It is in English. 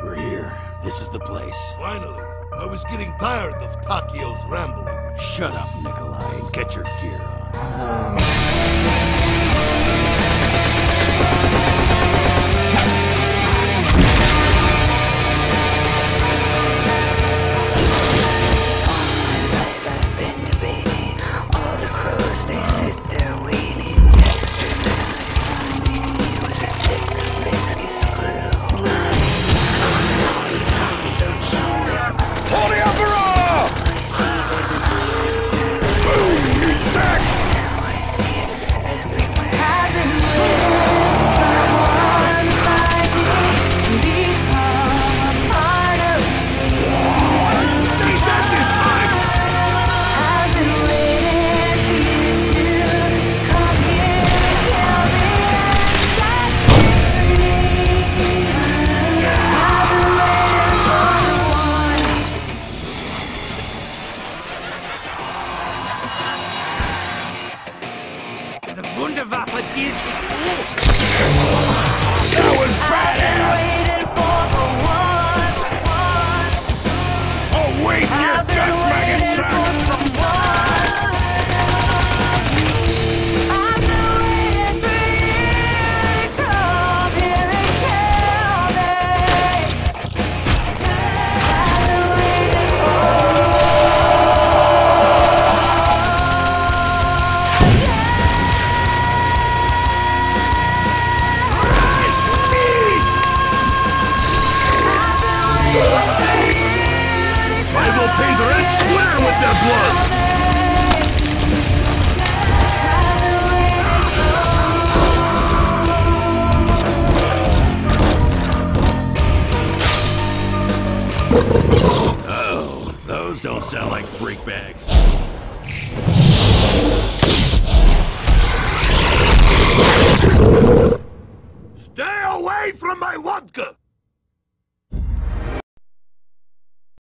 We're here. This is the place. Finally. I was getting tired of Takio's rambling. Shut up, Nikolai, and get your gear on. The Wunderwaffe DG2! That was badass! Oh, wait in your guts, maggot sack! I will paint red square with their blood! Oh, those don't sound like freak bags. Stay away from my vodka!